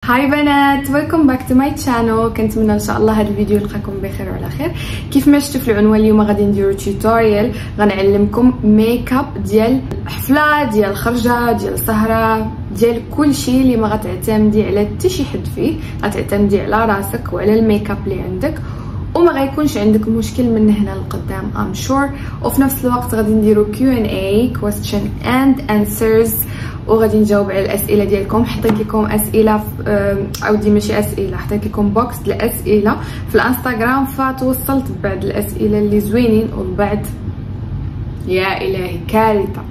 هاي بنات، ويلكم باك تو ماي تشانل. كنتمنى ان شاء الله هذا الفيديو يلقاكم بخير وعلى خير. كيف ما شفتوا في العنوان اليوم غادي نديرو توتوريال غنعلمكم ميك اب ديال حفله، ديال خرجه، ديال سهره، ديال كل شيء اللي ما غتعتمدي على حتى شي حد فيه، غتعتمدي على راسك وعلى الميك اب اللي عندك، وما غيكونش عندك مشكل من هنا لقدام ام شور. وفي نفس الوقت غادي نديرو Q&A question and answers، وغادي نجاوب على الاسئله ديالكم. حطيت لكم اسئله عاودي ماشي اسئله، حطيت لكم بوكس الاسئله في الانستغرام، فتوصلت ببعض الاسئله اللي زوينين والبعض يا الهي كارثه.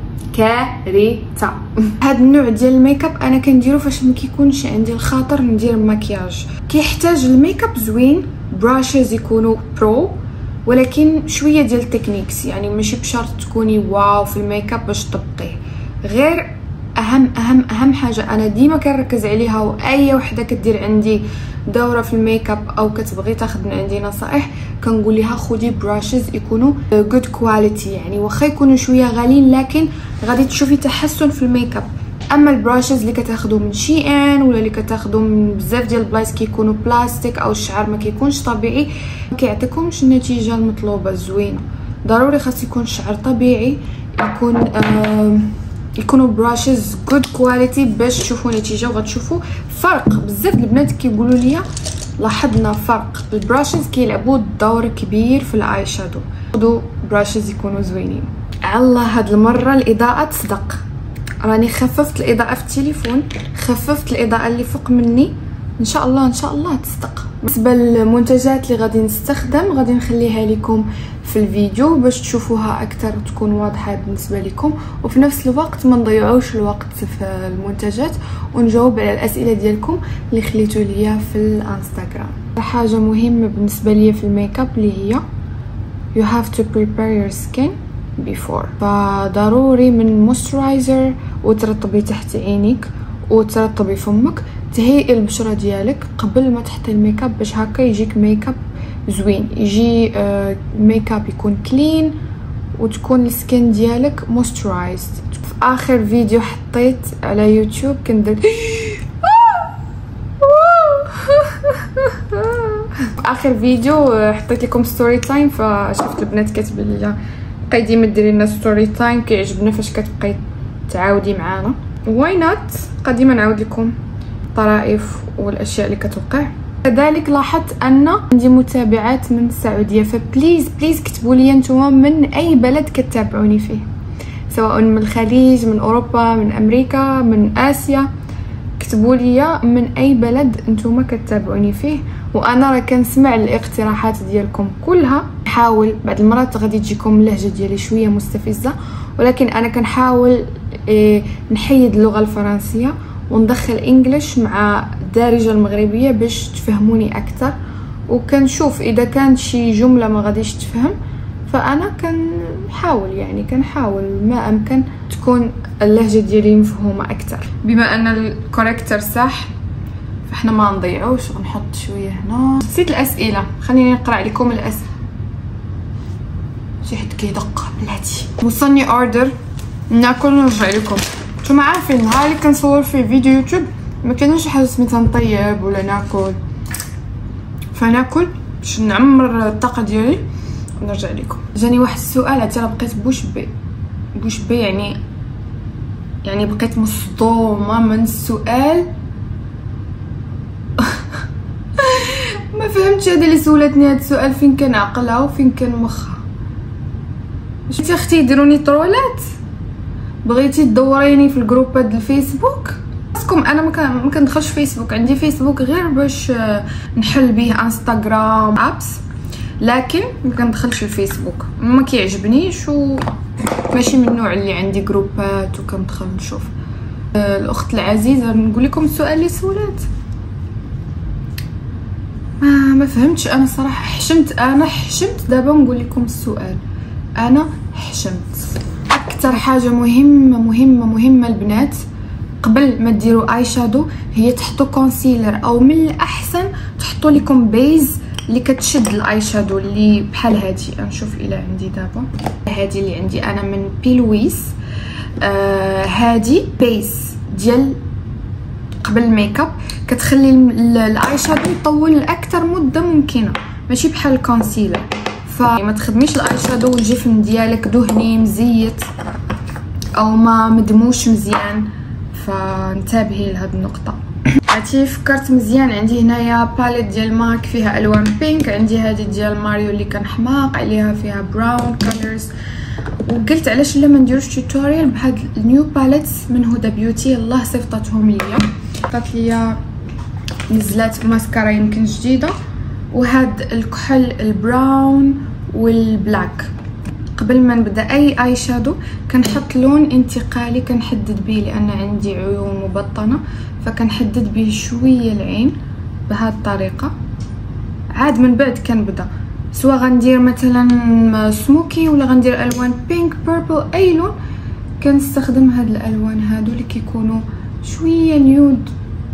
هاد النوع ديال الميك اب انا كنديرو فاش ما كيكونش عندي الخاطر ندير مكياج. كيحتاج الميك اب زوين، براشز يكونوا برو، ولكن شويه ديال التكنيكس، يعني ماشي بشرط تكوني واو في الميك اب باش تطبقيه. غير اهم حاجه انا ديما كنركز عليها، واي وحده كدير عندي دوره في الميك اب او كتبغي تاخذ من عندي نصائح كنقول لها خدي براشز يكونوا جود كواليتي، يعني واخا يكونوا شويه غاليين لكن غادي تشوفي تحسن في الميك اب. اما البراشز اللي كتاخذوا من شي ان ولا اللي كتاخذوا من بزاف ديال البلايص كيكونوا بلاستيك او الشعر ما كيكونش طبيعي، ما كيعطيكمش النتيجه المطلوبه الزوينه. ضروري خاص يكون الشعر طبيعي، يكونوا براشز جود كواليتي باش تشوفوا نتيجه وغتشوفوا فرق. بزاف البنات كيقولوا لي لاحظنا فرق، البراشز كيلعبوا دور كبير في الاي شادو. خذوا براشز يكونوا زوينين. الله هاد المره الاضاءه تصدق، راني خففت الاضاءه في التليفون، خففت الاضاءه اللي فوق مني، ان شاء الله تصدق. بالنسبه للمنتجات اللي غادي نستخدم غادي نخليها لكم في الفيديو باش تشوفوها اكثر وتكون واضحه بالنسبه لكم، وفي نفس الوقت ما نضيعوش الوقت في المنتجات ونجاوب على الاسئله ديالكم اللي خليتوا ليا في الانستغرام. حاجه مهمه بالنسبه لي في الميك اب اللي هي you have to prepare your skin before، فضروري من مويسترايزر وترطبي تحت عينيك وترطبي فمك، تهيئي البشره ديالك قبل ما تحطي الميك اب باش هكا يجيك ميك اب زوين، يجي ميك اب يكون كلين وتكون السكين ديالك مويسترايزد. في اخر فيديو حطيت على يوتيوب كندير في اخر فيديو حطيت لكم ستوري تايم، فشفت البنات كاتبه لي بقاي ديما ديري لنا ستوري تايم، كيعجبنا فاش كتبقاي تعاودي معانا. واي نوت قديما نعاود لكم الطرائف والاشياء اللي كتوقع. كذلك لاحظت ان عندي متابعات من السعوديه، فبليز كتبوا لي نتوما من اي بلد كتابعوني فيه، سواء من الخليج، من اوروبا، من امريكا، من اسيا. كتبوا لي من اي بلد نتوما كتابعوني فيه، وانا راه كنسمع الاقتراحات ديالكم كلها. نحاول بعض المرات غادي تجيكم اللهجه ديالي شويه مستفزه، ولكن انا كنحاول نحيد اللغه الفرنسيه وندخل انجليش مع الدارجه المغربيه باش تفهموني اكثر. وكنشوف اذا كانت شي جمله ما غاديش تفهم، فانا كنحاول ما امكن تكون اللهجه ديالي مفهومه اكثر. بما ان الكوريكتور صح فاحنا ما نضيعوش، ونحط شويه هنا. نسيت الاسئله، خليني نقرا لكم الاسئله. شي حد كيدق بلاتي وصلني اوردر ناكل ونرجع لكم. نتوما عارفين النهار اللي كنصور فيه فيديو يوتيوب ما كاينش حاجه سميتها نطيب ولا ناكل، فناكل باش نعمر الطاقه ديالي ونرجع لكم. جاني واحد السؤال عاد بقيت بوش بي يعني بقيت مصدومه من السؤال. ما فهمتش هذا اللي سولتني هذا السؤال، فين كان عقلها وفين كان مخها. انت اختي يديروني طرولات، بغيتي تدوريني في الجروبات ديال الفيسبوك؟ خاصكم انا ما كندخلش فيسبوك، عندي فيسبوك غير باش نحل به انستغرام ابس، لكن ما كندخلش الفيسبوك، ما كيعجبنيش وماشي من النوع اللي عندي جروبات وكندخل نشوف. الاخت العزيزه نقول لكم السؤال اللي سولات ما فهمتش انا صراحه. حشمت دابا نقول لكم السؤال، انا حشمت. اكثر حاجه مهمه البنات قبل ما ديروا اي شادو هي تحطوا كونسيلر، او من الاحسن تحطوا لكم بيز اللي كتشد الاي شادو اللي بحال هادي. نشوف الى عندي دابا هادي اللي عندي انا من بيلويس. هادي بيز ديال قبل الميك اب كتخلي الاي شادو يطول لاكثر مده ممكنه، ماشي بحال الكونسيلر. فما تخدميش الاي شادو والجفن ديالك دهني مزيت او ما مدموش مزيان، فانتبهي لهاد النقطه. عرفتي فكرت مزيان، عندي هنايا باليت ديال ماك فيها الوان بينك، عندي هذه ديال ماريو اللي كان حماق عليها فيها براون كولرز، وقلت علاش لا ما نديروش توتوريال بهاد النيو باليتس من هدى بيوتي. الله صيفطتهم ليا، عطات ليا نزلات ماسكارا يمكن جديده، وهاد الكحل البراون والبلاك. قبل ما نبدا اي شادو كنحط لون انتقالي كنحدد به، لان عندي عيون مبطنه فكنحدد به شويه العين بهذه الطريقه. عاد من بعد كنبدا سواء غندير مثلا سموكي ولا غندير الوان بينك بيربل، اي لون كنستخدم هاد الالوان هادو اللي كيكونوا شويه نيود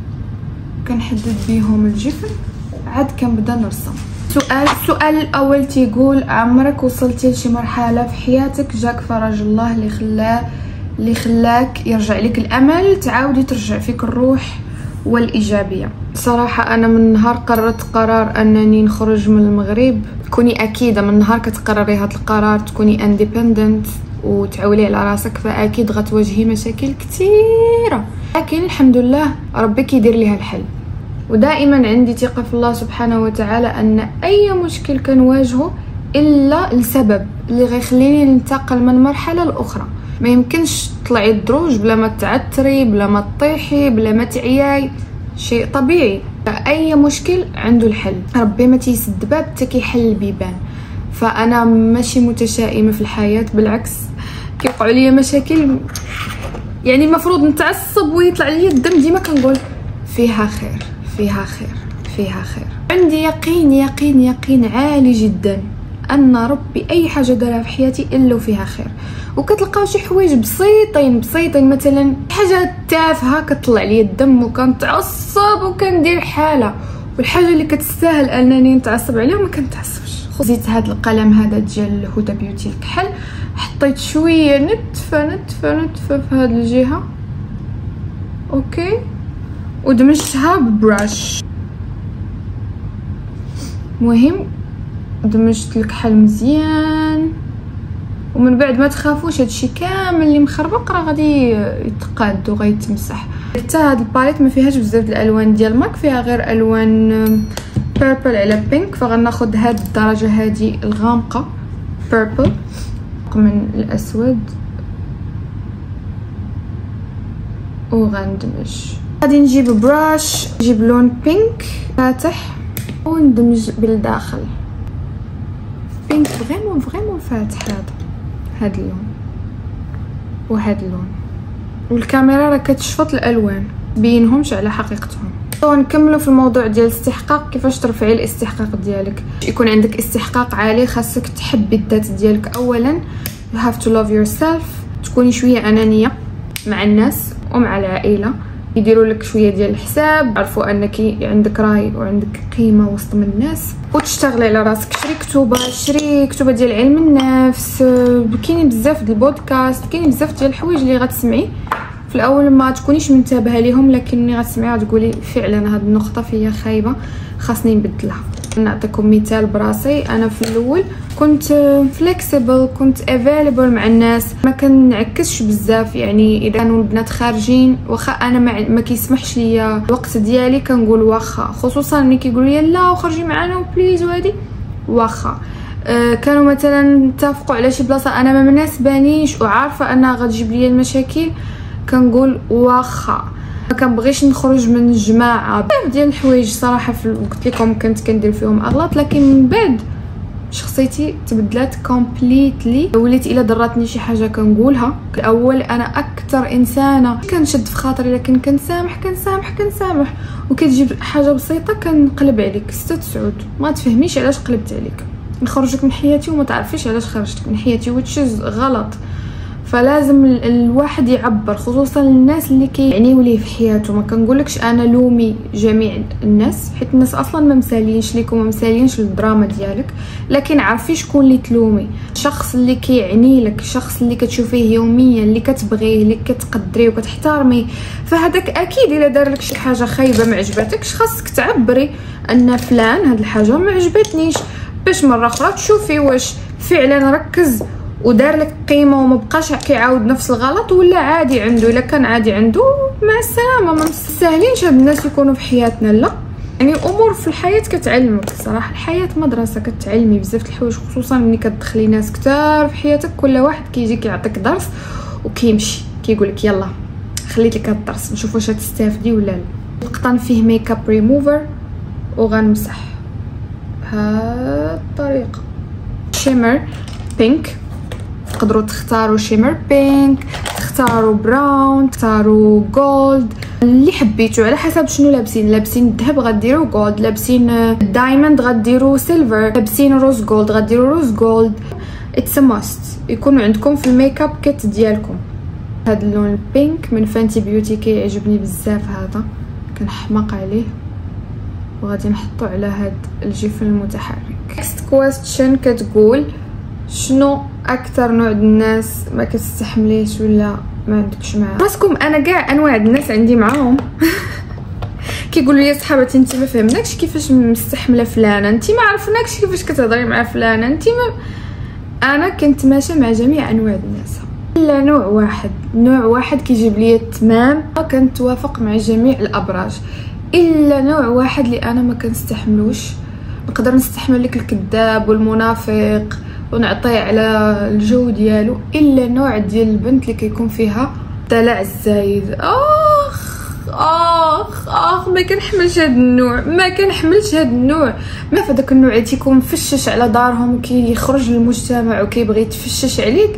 كنحدد بهم الجفن. عاد كنبدا نرسم. السؤال الاول تيقول عمرك وصلتي لشي مرحله في حياتك جاك فرج الله اللي خلاك يرجع لك الامل تعاودي ترجع فيك الروح والايجابيه؟ صراحه انا من نهار قررت قرار انني نخرج من المغرب، كوني اكيده من نهار كتقرري هذا القرار تكوني انديبندنت وتعولي على راسك فاكيد غتواجهي مشاكل كثيره، لكن الحمد لله ربي كيدير ليها الحل. ودائما عندي ثقه في الله سبحانه وتعالى ان اي مشكل كنواجهه الا لسبب اللي غيخليني ننتقل من مرحله لاخرى. ما يمكنش تطلعي الدروج بلا ما تعتري، بلا ما تطيحي، بلا ما تعياي، شيء طبيعي. اي مشكل عنده الحل، ربي ما تيسد باب حتى كيحل البيبان. فانا ماشي متشائمه في الحياه، بالعكس كيوقعوا لي مشاكل يعني المفروض نتعصب ويطلع لي الدم، ديما كنقول فيها خير فيها خير فيها خير. عندي يقين يقين يقين عالي جدا ان ربي اي حاجه دارها في حياتي الا وفيها خير. وكتلقاو شي حوايج بسيطين مثلا حاجه تافهه كتطلع لي الدم وكنتعصب وكندير حاله، والحاجه اللي كتستاهل انني نتعصب عليها ما كنتعصبش. خديت هذا القلم هذا ديال هدى بيوتي الكحل، حطيت شويه نتفه في هذه الجهه اوكي، ودمجتها ببراش. مهم دمجت الكحل مزيان، ومن بعد ما تخافوش هادشي كامل اللي مخربق راه غادي يتقاد وغيتمسح. حتى هاد الباليت ما فيهاش بزاف الالوان ديال ماك، فيها غير الوان بيربل على بينك، فغناخذ هاد الدرجه هادي الغامقه بيربل من الاسود وغندمج. غادي نجيب براش، نجيب لون بينك فاتح وندمج بالداخل. بينك فريمون فاتح، هذا اللون وهذا اللون، والكاميرا راه كتشفط الالوان بينهمش على حقيقتهم. نكملوا في الموضوع ديال الاستحقاق. كيفاش ترفعي الاستحقاق ديالك؟ يكون عندك استحقاق عالي، خاصك تحبي الذات ديالك. اولا you have to love yourself، تكوني شويه انانيه مع الناس ومع العائله، يديروا لك شويه ديال الحساب، عرفوا انك عندك راي وعندك قيمه وسط من الناس، وتشتغلي على راسك. شري كتوبه ديال علم النفس، كاينين بزاف ديال البودكاست، كاينين بزاف ديال الحوايج اللي غتسمعي في الاول ما تكونيش منتبهه ليهم، لكن ملي غتسمعي غتقولي فعلا هاد النقطه فيا خايبه خاصني نبدلها. نعطيكم مثال براسي. انا في الاول كنت فليكسيبل، كنت افيلبل مع الناس، ما كنعكسش بزاف. يعني اذا كانوا البنات خارجين واخا انا ما كيسمحش ليا الوقت ديالي كنقول واخا، خصوصا ملي كيقولوا لي لا وخرجي معنا وبليز وهادي واخا. كانوا مثلا اتفقوا على شي بلاصه انا ما مناسبانيش وعارفه انها غتجيب لي المشاكل، كنقول واخا. ما كنبغيش نخرج من الجماعه، بزاف ديال الحوايج صراحه قلت لكم كنت كندير فيهم اغلاط، لكن من بعد شخصيتي تبدلات كومبليتلي. وليت الا ضراتني شي حاجه كنقولها. الاول انا اكثر انسانه كنشد في خاطري، لكن كنسامح وكتجيب حاجه بسيطه كنقلب عليك 6 ما تفهميش علاش قلبت عليك، نخرجك من حياتي وما تعرفيش علاش خرجتك من حياتي، which is غلط. فلازم الواحد يعبر، خصوصا الناس اللي كيعنيو ليه في حياته. ما كنقولكش انا لومي جميع الناس، حيت الناس اصلا ما مسالينش ليك وما مسالينش الدراما ديالك، لكن عارفي شكون اللي تلومي. الشخص اللي كيعني لك، الشخص اللي كتشوفيه يوميا، اللي كتبغيه، اللي كتقدريه وكتحترميه، فهداك اكيد الا دار لك شي حاجه خايبه ما عجبتكش خاصك تعبري ان فلان هاد الحاجه ما عجبتنيش، باش مره اخرى تشوفي واش فعلا ركز ودار لك قيمه وما بقاش كيعاود نفس الغلط، ولا عادي عنده. الا كان عادي عنده مع السلامه. ما مستاهلينش هاد الناس يكونوا في حياتنا. لا يعني امور في الحياه كتعلمك صراحه، الحياه مدرسه كتعلمي بزاف د الحوايج، خصوصا ملي كتدخلي ناس كتار في حياتك. كل واحد كيجي كيعطيك درس وكيمشي كيقول لك يلا خليت لك هاد الدرس نشوف واش غتستافدي ولا لا. القطن فيه ميك اب ريموفر وغنمسح بهاد الطريقه. شيمر بينك، تقدروا تختاروا شيمر بينك، تختاروا براون، تختاروا جولد، اللي حبيتو على حسب شنو لابسين. لابسين الذهب غديروا جولد، لابسين دايموند غديروا سيلفر، لابسين روز جولد غديروا روز جولد. اتس ماست يكونوا عندكم في الميك اب كيت ديالكم. هذا اللون البينك من فانتي بيوتي كيعجبني بزاف، هذا كنحماق عليه وغادي نحطو على هاد الجفن المتحرك. next question كتقول شنو اكثر نوع الناس ما كتستحمليش ولا ما عندكش معاه؟ راسكم انا كاع انواع الناس عندي معاهم. كيقولوا لي صحاباتي انت ما فهمناكش كيفاش مستحمله فلانه، انت ما عرفناكش كيفاش كتهضري مع فلانه، انت ما. انا كنت ماشيه مع جميع انواع الناس الا نوع واحد كيجيب لي التمام. كنتوافق مع جميع الابراج الا نوع واحد اللي انا ما كنستحملوش. نقدر نستحمل لك الكذاب والمنافق ونعطيه على الجو ديالو، الا نوع ديال البنت اللي كيكون فيها الدلع الزايد. اخ ما كنحملش هذا النوع، ما كنحملش هذا النوع. ما فداك النوع اللي تيكون مفشش على دارهم وكيخرج للمجتمع وكيبغي يتفشش عليك،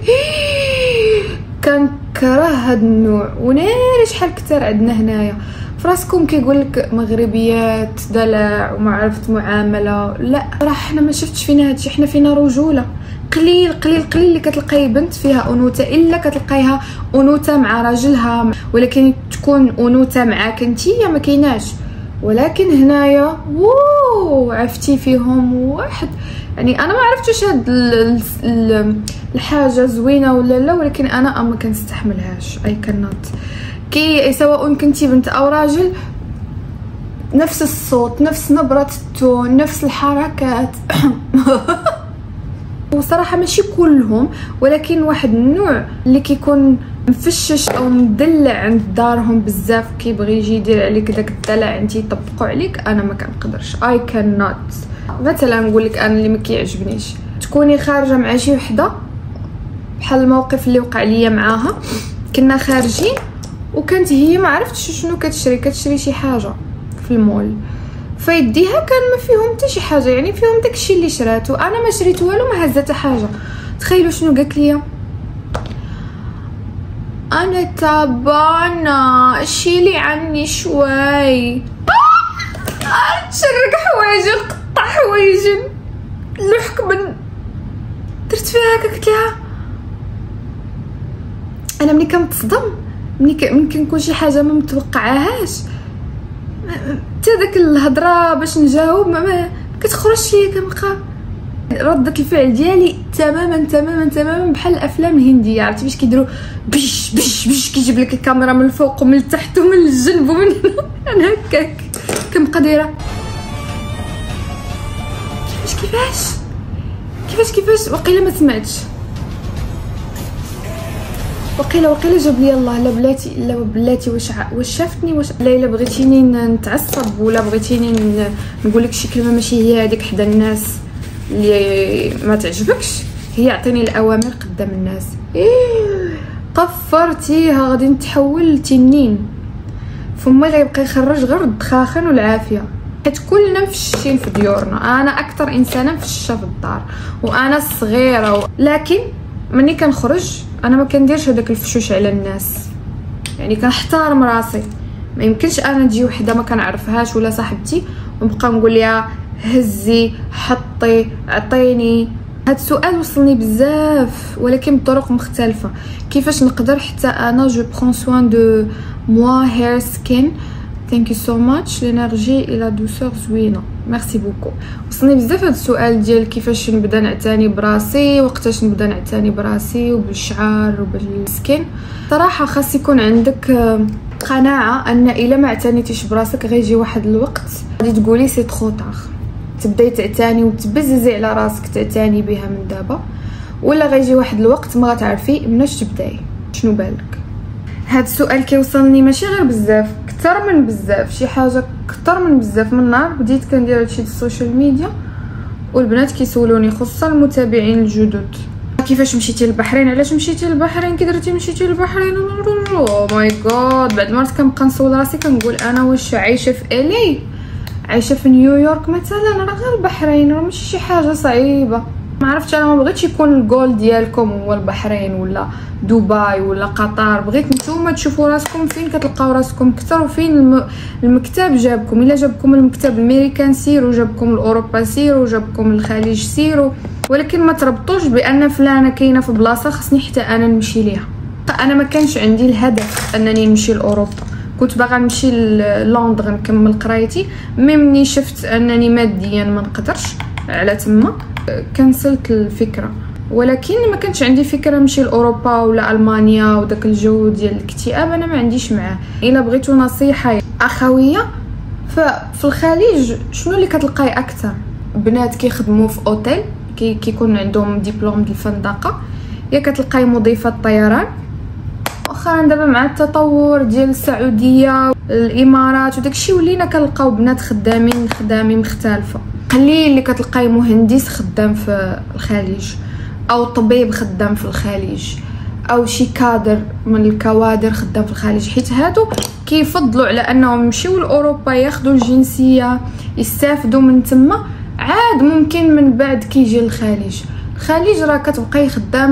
كنكره هذا النوع. وناري شحال كثر عندنا هنايا فراسكم كيقول لك مغربيات دلع وما عرفت معامله. لا راه حنا ما شفتش فينا هادشي، حنا فينا رجوله. قليل اللي كتلقاي بنت فيها انوثه، الا كتلقايها انوثه مع راجلها، ولكن تكون انوثه معاك نتيا ما كايناش. ولكن هنايا عرفتي فيهم واحد، يعني انا ما عرفتش هاد الحاجه زوينه ولا لا، ولكن انا ما كنستحملهاش. اي كانت كي سواء كنتي بنت او راجل، نفس الصوت، نفس نبره التون، نفس الحركات. وصراحه ماشي كلهم، ولكن واحد النوع اللي كيكون مفشش او مدلع عند دارهم بزاف، كيبغي يجي يدير عليك داك الدلع انت يطبقوا عليك. انا ما كنقدرش. اي كان نوت. مثلا نقول لك انا اللي ما كيعجبنيش تكوني خارجه مع شي وحده، بحال الموقف اللي وقع ليا معاها. كنا خارجين وكانت هي ما عرفتش شنو كتشري شي حاجه في المول، فيديها كان ما فيهم حتى شي حاجه، يعني فيهم داكشي اللي شراتو. انا ما شريت والو، ما هزت حاجه. تخيلوا شنو قالت لي: انا تعبانه شيلي عني شوي. تشرق حوايجي، قطع حوايجي، لحك من درت فيها هكا. قلت لها انا ملي كنتصدم، ملي كنكون شي حاجه ما متوقعاهاش، حتى داك الهضره باش نجاوب ما كتخرجش ليا. كنبقى ردة الفعل ديالي تماما بحال الافلام الهنديه. عرفتي باش كيديروا بش بش بش، كيجيب لك الكاميرا من الفوق ومن التحت ومن الجنب ومن هنا. انا هكاك كنبقى دايره كيفاش وقيله ما سمعتش. وقيله جاب لي الله. لا بلاتي واش شافتني، واش لا الا بغيتيني نتعصب ولا بغيتيني نقول لك شي كلمه ماشي هي هذيك حدا الناس اللي ما تعجبكش، هي عطيني الاوامر قدام الناس. قفرتيها غادي نتحول لتنين، فمي غيبقى يخرج غير الدخاخن والعافيه، حيت كلنا مفشين في ديورنا. انا اكثر انسانه مفشه في الدار وانا صغيره، لكن مني كنخرج انا ما كنديرش هذاك الفشوش على الناس، يعني كنحترم راسي. ما يمكنش انا نجي وحده ما كنعرفهاش ولا صاحبتي ونبقى نقول لها هزي، حطي، عطيني. هاد السؤال وصلني بزاف ولكن بطرق مختلفه. كيفاش نقدر حتى انا جو برون سوان دو موا هير سكين. ثانك يو سو ماتش لينيرجي الى دوسور زوينه. ميرسي بوكو. وصلني بزاف هاد السؤال ديال كيفاش نبدا نعتني براسي، وقتاش نبدا نعتني براسي وبالشعر وبالسكين. صراحه خاص يكون عندك قناعه ان الا ما اعتنيتيش براسك غيجي واحد الوقت غادي تقولي سي ترو طار، تبداي تعتني وتبززي على راسك تعتني بها من دابا، ولا غيجي واحد الوقت ما غتعرفي مناش تبداي. شنو بالك؟ هاد السؤال كيوصلني ماشي غير بزاف، كثر من بزاف، شي حاجه كثر من بزاف. من نهار بديت كندير هادشي في السوشيال ميديا والبنات كيسولوني، خصوصا المتابعين الجدد، كيفاش مشيتي للبحرين، علاش مشيتي للبحرين، كي درتي مشيتي للبحرين. او ماي جاد. بعد مرات كنبقى نسول راسي كنقول انا واش عايشه في الي، عايشه في نيويورك مثلا، راه غير البحرين، راه ماشي شي حاجه صعيبه. ما عرفتش، انا ما بغيتش يكون الجول ديالكم هو البحرين ولا دبي ولا قطر. بغيت نتوما تشوفوا راسكم فين كتلقاو راسكم اكثر، وفين المكتب جابكم. الا جابكم المكتب الامريكان سيروا، جابكم الاوروبا سيروا، جابكم الخليج سيروا، ولكن ما تربطوش بان فلانه كاينه في بلاصه خصني حتى انا نمشي ليها. انا ما كانش عندي الهدف انني نمشي لاوروبا، كنت باغا نمشي للندن نكمل قرايتي. مني شفت انني ماديا ما نقدرش على تما كنسلت الفكره. ولكن ما كانش عندي فكره نمشي لاوروبا ولا المانيا وداك الجو ديال الاكتئاب، انا ما عنديش معاه. الا بغيتو نصيحه اخويه، ففي الخليج شنو اللي كتلقاي اكثر؟ بنات كيخدموا في اوتيل كيكون عندهم دبلوم ديال الفندقه، يا كتلقاي مضيفه الطيران. مؤخرا دابا مع التطور ديال السعوديه الامارات وداكشي ولينا كنلقاو بنات خدامين مختلفه. قليل اللي كتلقاي مهندس خدام في الخليج، او طبيب خدام في الخليج، او شي كادر من الكوادر خدام في الخليج، حيت هادو كيفضلوا على انهم يمشيو لاوروبا ياخذوا الجنسيه يستافدوا من تما، عاد ممكن من بعد كيجي الخليج راه كتبقاي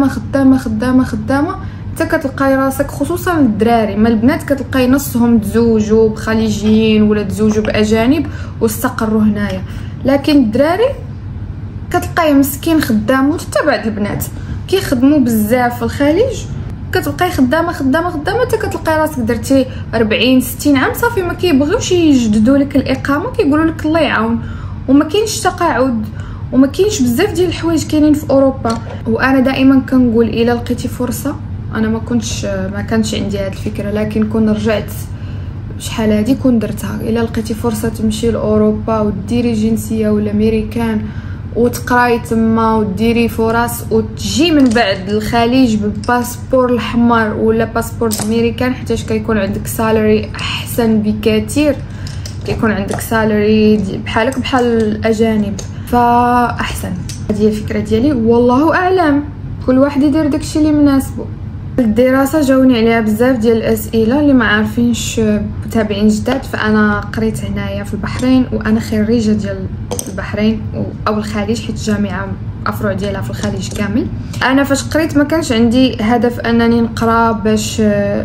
خدامه حتى كتلقاي راسك. خصوصا الدراري، ما البنات كتلقاي نصهم تزوجوا بخليجيين ولا تزوجوا باجانب واستقروا هنايا، لكن الدراري كتلقاي مسكين خدام. وحتى بعض البنات كيخدموا بزاف في الخليج، كتبقاي خدامه حتى كتلقاي راسك درتي 40 60 عام صافي ما كيبغيوش يجددوا لك الاقامه، كيقولوا لك الله يعاون. وما كاينش تقاعد وما كاينش بزاف ديال الحوايج كاينين في اوروبا. وانا دائما كنقول الا لقيتي فرصه، انا ما كانش عندي هذه الفكره، لكن كون رجعت شحال هادي كون درتها. الا لقيتي فرصه تمشي لاوروبا وديري جنسيه ولا امريكان وتقراي تما وديري فرص وتجي من بعد الخليج بالباسبور الاحمر ولا باسبور امريكان، حيتاش كيكون عندك سالري احسن بكثير، كيكون عندك سالري بحالك بحال الاجانب، فاحسن. هذه هي الفكره ديالي، والله اعلم كل واحد يدير داكشي اللي مناسبه. الدراسه جاوني عليها بزاف ديال الاسئله اللي ما عارفينش متابعين جداد. فانا قريت هنايا في البحرين، وانا خريجه ديال البحرين او الخليج، حيت الجامعه افرع ديالها في الخليج كامل. انا فاش قريت ما كانش عندي هدف انني نقرا باش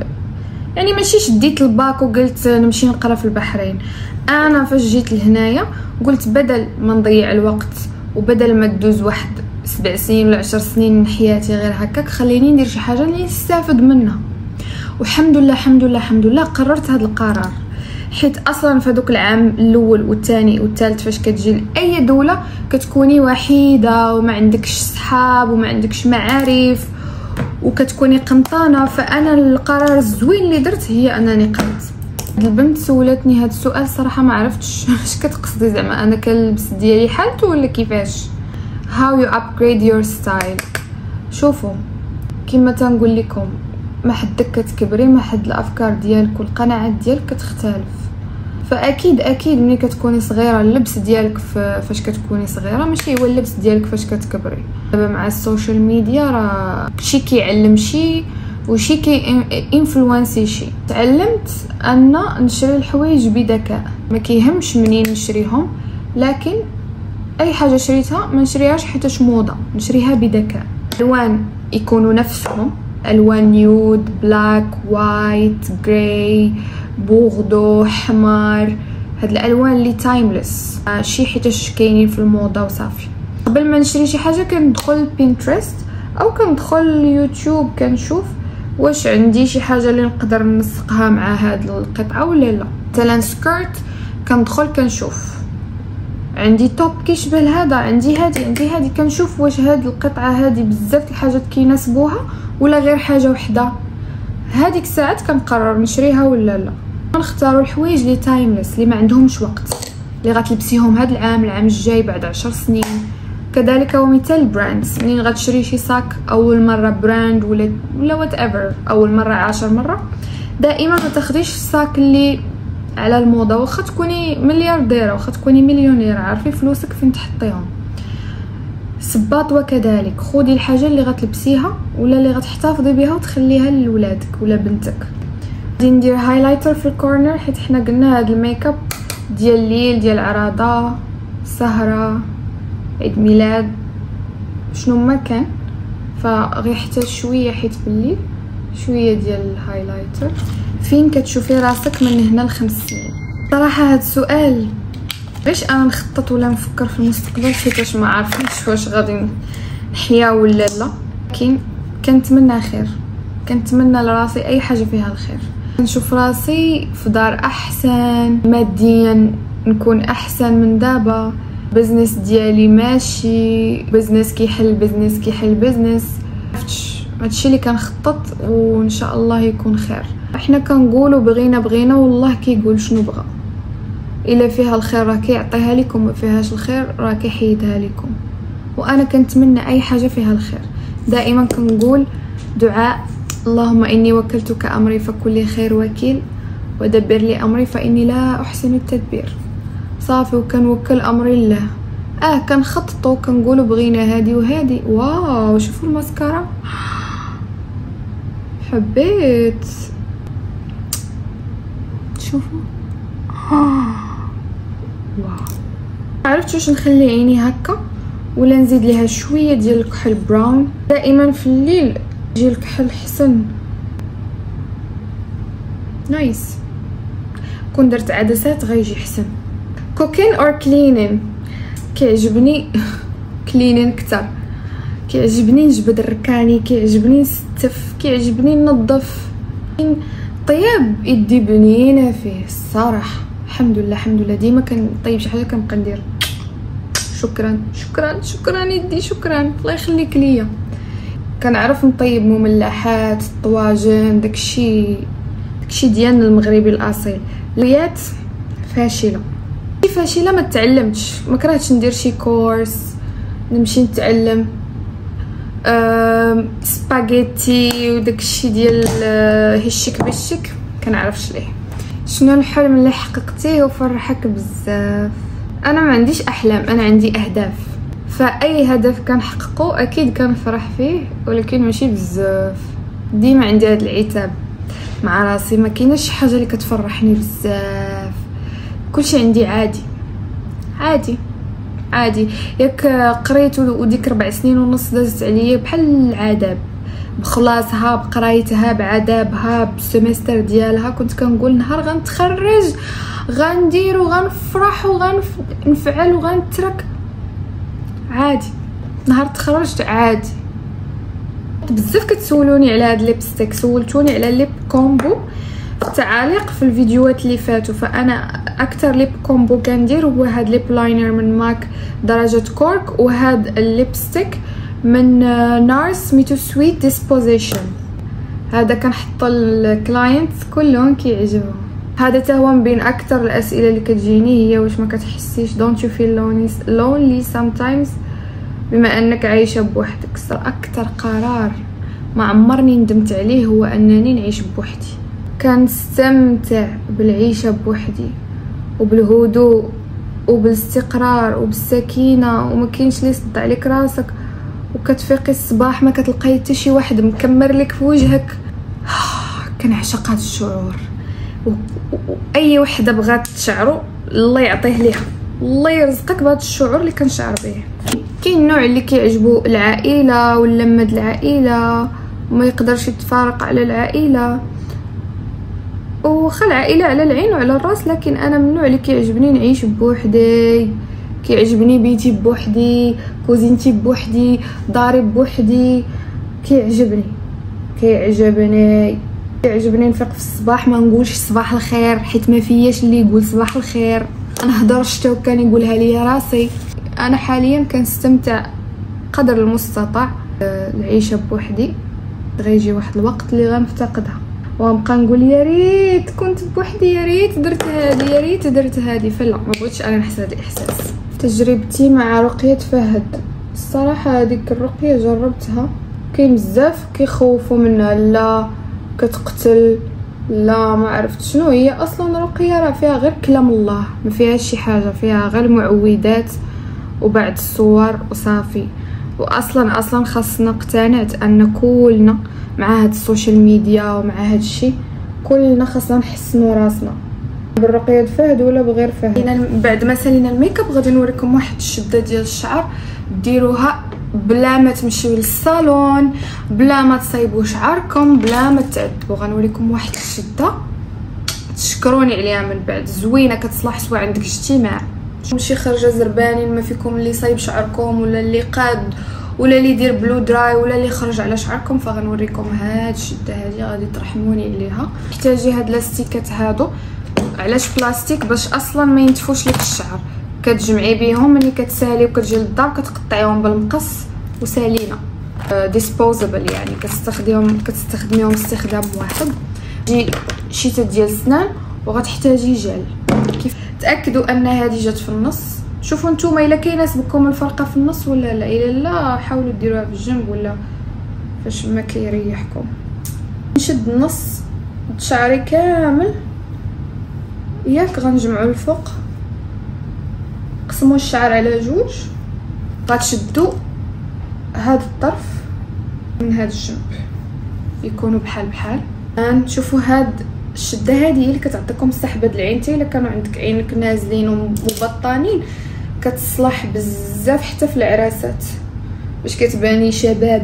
يعني ماشي شديت الباك وقلت نمشي نقرا في البحرين. انا فاش جيت لهنايا قلت بدل ما نضيع الوقت وبدل ما تدوز واحد 7 سنين ولا 10 سنين من حياتي غير هكاك، خليني ندير شي حاجه اللي نستافد منها. والحمد لله قررت هذا القرار، حيت اصلا في هذوك العام الاول والثاني والثالث فاش كتجي لاي دوله كتكوني وحيده وما عندكش صحاب وما عندكش معارف وكتكوني قنطانه. فانا القرار الزوين اللي درت هي انني قريت. البنت سولتني هذا السؤال صراحه ما عرفتش اش كتقصدي، زعما انا كنلبس ديالي حالته ولا كيفاش؟ how you upgrade your style. شوفوا كما تنقول لكم، ما حدك كتكبري ما حد الافكار ديالك والقناعات ديالك كتختلف. فاكيد ملي كتكوني صغيره اللبس ديالك فاش كتكوني صغيره ماشي هو اللبس ديالك فاش كتكبري. دابا مع السوشيال ميديا راه شي كيعلم شي وشي كي انفلونسي شي. تعلمت ان نشري الحوايج بذكاء، ما كيهمش منين نشريهم، لكن اي حاجه شريتها ما نشريهاش حيتاش موضه، نشريها بذكاء. الوان يكونوا نفسهم، الوان نيود، بلاك، وايت، غراي، بوردو، حمار، هاد الالوان اللي تايمليس، شي حيتاش كاينين في الموضه وصافي. قبل ما نشري شي حاجه كندخل بينترست او كندخل يوتيوب كنشوف واش عندي شي حاجه اللي نقدر نسقها مع هاد القطعه ولا لا. مثلا سكيرت كندخل كنشوف عندي توب كيشبه لهذا، عندي هادي كنشوف واش هاد القطعه هادي بزاف الحاجات كيناسبوها ولا غير حاجه وحده. هذيك الساعات كنقرر نشريها ولا لا. نختاروا الحوايج اللي تايمليس اللي ما عندهمش وقت، اللي غتلبسيهم هاد العام الجاي بعد 10 سنين. كذلك ومثال البراندز، منين غتشري شي صاك اول مره براند ولا وات ايفر اول مره 10 مره، دائما ما تاخديش الصاك اللي على الموضه. واخا تكوني مليارديره واخا تكوني مليونيره عارفي فلوسك فين تحطيهم. سباط وكذلك، خدي الحاجه اللي غتلبسيها ولا اللي غتحتفظي بها وتخليها لولادك ولا بنتك. غادي ندير هايلايتر في الكورنر حيت حنا قلنا هاد الميك اب ديال الليل، ديال عراضه، سهره، عيد ميلاد، شنو ما كان، فغيحتاج شويه حيت بالليل شويه ديال الهايلايتر. فين كتشوفي راسك من هنا ل5 سنين؟ صراحه هاد السؤال علاش انا نخطط ولا نفكر في المستقبل حيتاش ما عارفينش واش غادي نحيا ولا لا، لكن كنتمنى خير، كنتمنى لراسي اي حاجه فيها الخير. نشوف راسي في دار احسن ماديا، نكون احسن من دابا، بزنس ديالي ماشي، بزنس كيحل بزنس. هادشي اللي كنخطط وان شاء الله يكون خير. احنا كنقولوا بغينا والله كيقول شنو بغى. الا فيها الخير راه كيعطيها لكم، ما فيهاش الخير راه كيحيدها لكم. وانا كنتمنى اي حاجه فيها الخير. دائما كنقول دعاء اللهم اني وكلتك امري فكن لي خير وكيل ودبر لي امري فاني لا احسن التدبير. صافي وكنوكل امري لله. كنخططوا كنقولوا بغينا هادي وهادي. واو شوفوا الماسكارا حبيت، شوفوا واو. عرفت واش نخلي عيني هكا ولا نزيد ليها شويه ديال الكحل براون؟ دائما في الليل يجي الكحل حسن نايس. كون درت عدسات غيجي حسن. كوكين اور كلينين؟ كيعجبني كلينين كتر، كيعجبني نجبد الركاني، كيعجبني نستف، كيعجبني ننظف. طياب يدي بنينه فيه الصراحه. الحمد لله ديما كنطيب شي حاجه كنبقى ندير شكرا يدي، شكرا الله يخليك ليا. كنعرف نطيب مملحات، الطواجن، داكشي ديالنا المغربي الاصيل. ليات فاشله ما تعلمتش، ما كرهتش ندير شي كورس نمشي نتعلم سباغيتي وداكشي ديال هشك بشك كنعرفش ليه. شنو الحلم اللي حققتيه وفرحك بزاف؟ انا ما عنديش احلام، انا عندي اهداف، فاي هدف كنحققه اكيد كنفرح فيه، ولكن ماشي بزاف. ديما عندي هذا العتاب مع راسي، ما كايناش شي حاجه اللي كتفرحني بزاف، كلشي عندي عادي. ياك قريت وديك 4 سنين ونص دازت عليا بحال العذاب، بخلاصها بقرايتها بعذابها بالسمستر ديالها. كنت كنقول نهار غنتخرج غندير وغنفرح وغنفعل وغنترك، عادي. نهار تخرجت عادي. بزاف كتسولوني على هاد ليبستيك، سولتوني على ليب كومبو في التعاليق في الفيديوهات اللي فاتوا. فانا اكثر ليب كومبو كندير هو هاد ليب لاينر من ماك درجه كورك، وهاد الليبستيك من نارس سميتو سويت ديسبوزيشن. هذا كنحط الكلاينت كلهم كيعجبهم. هذا تا هو من بين اكثر الاسئله اللي كتجيني، هي واش ما كتحسيش don't you feel lonely sometimes بما انك عايشه بوحدك؟ صار اكثر قرار ما عمرني ندمت عليه هو انني نعيش بوحدي. كنستمتع بالعيشه بوحدي وبالهدوء وبالاستقرار وبالسكينه، وما كاينش اللي يصد عليك راسك، وكتفيقي الصباح ما كتلقاي حتى شي واحد مكمر لك في وجهك. كنعشق هذا الشعور، واي وحده بغات تشعرو الله يعطيه ليها، الله يرزقك بهذا الشعور اللي كنشعر به. كاين النوع اللي كيعجبو العائله واللمه د العائله وما يقدرش يتفارق على العائله، وخا العائله على العين وعلى الراس، لكن انا من النوع اللي كيعجبني نعيش بوحدي، كيعجبني بيتي بوحدي، كوزينتي بوحدي، داري بوحدي. كيعجبني نفيق في الصباح ما نقولش صباح الخير، حيت ما فياش اللي يقول صباح الخير. نهضر شتا وكان يقولها لي راسي. انا حاليا كنستمتع قدر المستطاع العيشه بوحدي. غيجي واحد الوقت اللي غنفتقدها وغنبقى نقول يا ريت كنت بوحدي، يا ريت درت هادي، يا ريت درت هادي. فلا، ما بغيتش انا نحس هذا الاحساس. تجربتي مع رقيه فهد، الصراحه هذيك الرقيه جربتها. كاين بزاف كيخوفوا منها، لا كتقتل، لا ما عرفت شنو هي. اصلا رقيه راه فيها غير كلام الله، ما فيهاش شي حاجه، فيها غير معوذات وبعد الصور وصافي. واصلا خاصنا اقتنعت ان كلنا مع هاد السوشيال ميديا ومع هاد الشيء كلنا خاصنا نحسنوا راسنا بالرقيه فهد ولا بغير فهد. بعد ما سالينا الميك اب غادي نوريكم واحد الشده ديال الشعر ديروها بلا ما تمشيو للصالون، بلا ما تصايبوا شعركم، بلا ما تعذبوا. غنوريكم واحد الشده تشكروني عليها من بعد، زوينه كتصلح سواء عندك اجتماع شي خرجه زربانين ما فيكم اللي صايب شعركم ولا اللي قاد ولا اللي يدير بلو دراي ولا اللي خرج على شعركم. فغنوريكم هاد الشده هذه غادي ترحموني عليها. تحتاجي هاد لاستيكات هادو. علاش بلاستيك؟ باش اصلا ما ينتفوش لك الشعر. كتجمعي بيهم ملي كتسالي وكتجي للدار كتقطعيهم بالمقص وسالينا. ديسبوزابل يعني كتستخدميهم استخدام واحد. شيته ديال السنان وغتحتاجي جل. كيف تاكدوا ان هذه جات في النص. شوفوا نتوما الا كيناسبكم الفرقه في النص ولا لا. الا لا حاولوا ديروها بالجنب ولا فاش ما كيريحكم. نشد النص شعري كامل ياك غنجمعوا الفوق. قسموا الشعر على جوج. غتشدوا هذا الطرف من هذا الجنب يكونوا بحال. نشوفوا هاد الشده هذه هي اللي كتعطيكم السحبه د العين. حتى الا كانوا عندك عينك نازلين ومبطانين كتصلح بزاف حتى في العراسات باش كتباني شباب.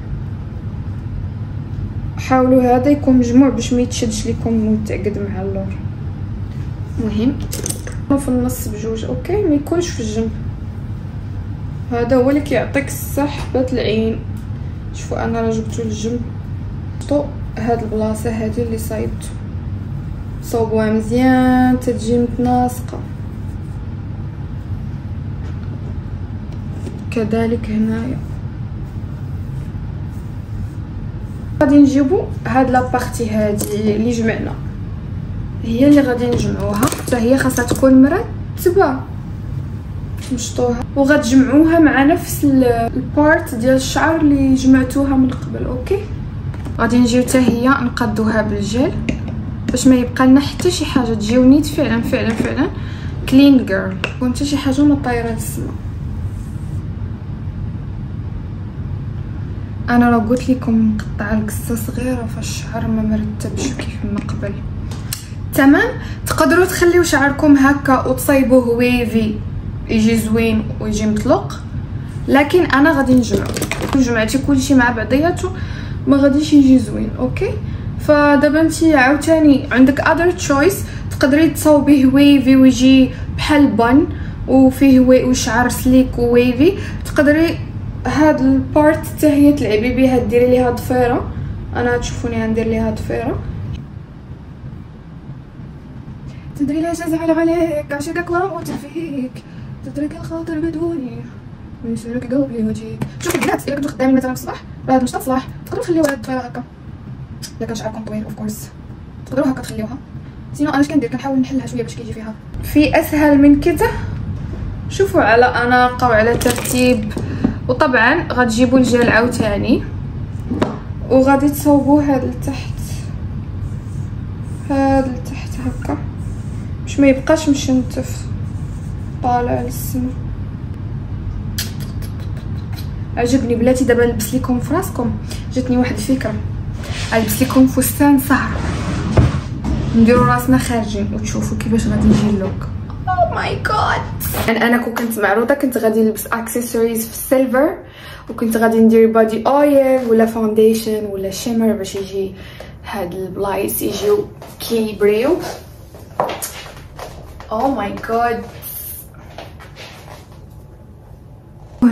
حاولوا هذا يكون مجموع باش ما يتشدش لكم وتعقد مع اللور. المهم في النص بجوج اوكي، ما يكونش في الجنب. هذا هو اللي كيعطيك سحبه العين. شوفوا انا راه جبتو للجنب. هاد البلاصه هذه اللي صايبتو صوبوها مزيان تتجي متناسقه. كذلك هنايا غادي نجيبو هاد لابارتي هادي اللي جمعنا، هي اللي غادي نجمعوها. حتى هي خاصها تكون مرتبه تمشطوها وغتجمعوها مع نفس البارت ديال الشعر اللي جمعتوها من قبل. اوكي غادي نجيو حتى هي نقادوها بالجل باش ما يبقى لنا حتى شي حاجه. تجيو نيت فعلا فعلا فعلا كلين جيرل، وانت شي حاجه ما طايره للسما. انا راه قلت لكم نقطع القصه صغيره فالشعر ما مرتبش كيف ما قبل. تمام. تقدروا تخليو شعركم هكا وتصايبوه ويفي يجي زوين ويجي مطلق، لكن انا غادي نجمعو. جمعتي كلشي مع بعضياتو ما غاديش يجي زوين. اوكي فدابا انتي عاوتاني عندك other choice. تقدري تصاوبيه ويفي ويجي بحال بان وفيه وشعر سليك وويفي. تقدري هاد البارت حتى هي تلعبي بها، ديري ليها ضفيره. انا تشوفوني غندير ليها ضفيره. تدري ليش ازعل عليك؟ عشقك واموت فيك، تترك الخاطر بدوني ويسلك قلبي وجهك. شوفي البنات الا كنتو خدامين مثلا في الصباح راه مش تصلح تقدروا تخليوها هاد الضفيره هكا. الا كان شعركم طويل اوف كورس تقدروا هكا تخليوها. سينو انا اش كندير كنحاول نحلها شويه باش كيجي فيها. في اسهل من كده. شوفوا على اناقه وعلى ترتيب. وطبعا غتجيبوا الجل عاوتاني وغادي تصوبوه هذا لتحت، هذا لتحت هكا باش ما يبقاش مشنتف طالع للسما. عجبني بلاتي. دابا نلبس لكم في راسكم. جاتني واحد الفكره، نلبس لكم فستان سهر نديرو راسنا خارجين وتشوفوا كيفاش غادي يجي اللوك. او ماي جاد. انا كنت معروضه كنت غادي نلبس اكسسوارز في السيلفر وكنت غادي ندير بادي اويل ولا فاونديشن ولا شيمر باش يجي هاد البلايص يجيو كيبريو. او ماي جاد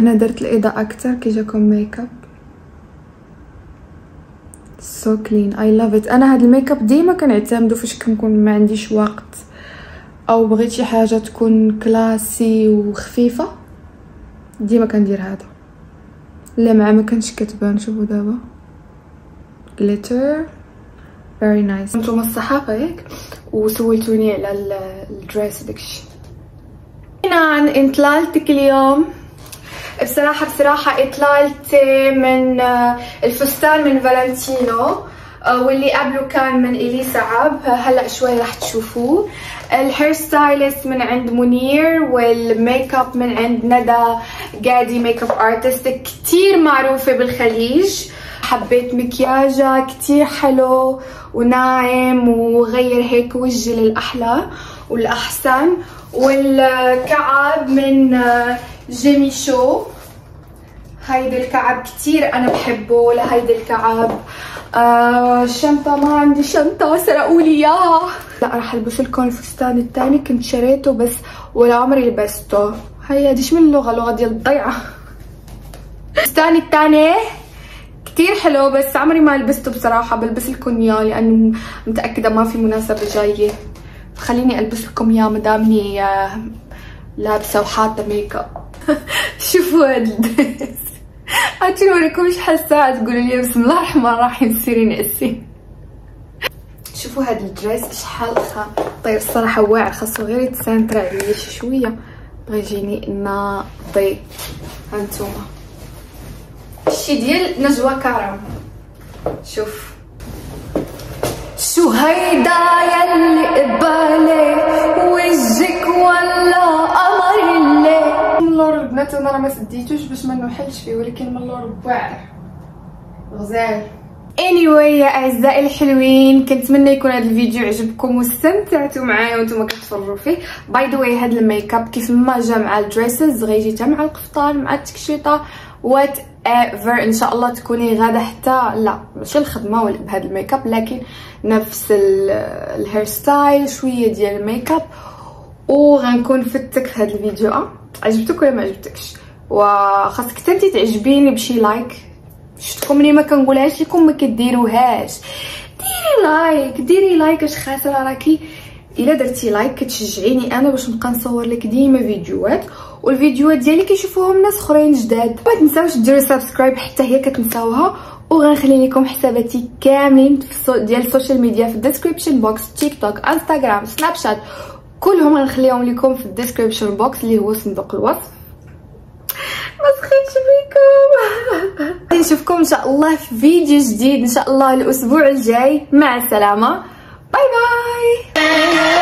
هنا درت الاضاءه اكثر كي جاكم ميك اب سو كلين. اي لاف ات. انا هاد الميك اب ديما كنعتمدو فاش كنكون ما عنديش وقت او بغيت شي حاجه تكون كلاسي وخفيفه، ديما كندير هذا. اللمعه ما كانش كتبان، شوفوا دابا glitter very nice. نتوما الصحافه ياك وسولتوني على الدريس داكشي. عن انطلالتك اليوم. بصراحه اطلالت من الفستان من فالنتينو واللي قبله كان من اليسا عب. هلا شوي راح تشوفوه. الهير ستايلست من عند منير، والميك اب من عند ندى قادي ميك اب ارتست كتير معروفه بالخليج. حبيت مكياجها كتير حلو وناعم وغير هيك وجهي للاحلى والاحسن. والكعب من جيمي شو. هيدا الكعب كتير انا بحبه لهيدا الكعب. الشنطه ما عندي شنطه سرقولي اياها. لا راح البس لكم الفستان الثاني كنت شريته بس ولا عمري لبسته. هي هادي شو من اللغه ديال الضيعه. الفستان الثاني كتير حلو بس عمري ما لبسته بصراحه. بلبس لكم اياه لانه متاكده ما في مناسبه جايه، خليني البس لكم اياه مدامني لابسه وحاطه ميك اب. شوفوا هاد الدريس. عاد نوريكم شحال ساعه تقولوا لي بسم الله الرحمن الرحيم سيري نقسي. شوفوا هاد الدريس شحال طيب الصراحه واعر، خاصو غير يتسانتر عليا شي شويه بغا يجيني ناضي. هانتوما الشي ديال نجوى كرم. شو هيدا يلي قبالي وجهك ولا قمر الليل. من اللور البنات انا ما سديتوش باش ما نوحلش فيه، ولكن من اللور واعر غزال. anyway يا اعزائي الحلوين، كنتمنى يكون هذا الفيديو عجبكم واستمتعتوا معايا وانتم كتفرجوا فيه. باي ذا واي هذا الميك اب كيف ما جا مع الدريسز غيجي حتى مع القفطان مع التكشيطه وات ايفر. ان شاء الله تكوني غادا حتى لا ماشي الخدمه ولا بهذا الميك اب، لكن نفس الهير ستايل شويه ديال الميك اب، وغنكون فتك في هذا الفيديو. عجبتك ولا ما عجبتكش؟ وخاصك حتى تعجبيني بشي لايك. شفتكم ملي ما كنقولهاش لكم ما كديروهاش. ديري لايك اش خاسره راكي. الا درتي لايك كتشجعيني انا باش نبقى نصور لك ديما فيديوهات، والفيديوهات ديالي كيشوفوهم ناس اخرين جداد. ما تنساوش ديروا سبسكرايب حتى هي كتنساوها، وغنخلي لكم حساباتي كاملين ديال السوشيال ميديا في الديسكريبشن بوكس، تيك توك انستغرام سناب شات كلهم غنخليهم لكم في الديسكريبشن بوكس اللي هو صندوق الوصف. ما سخيتش بكم. نشوفكم ان شاء الله في فيديو جديد ان شاء الله الاسبوع الجاي. مع السلامه. باي باي.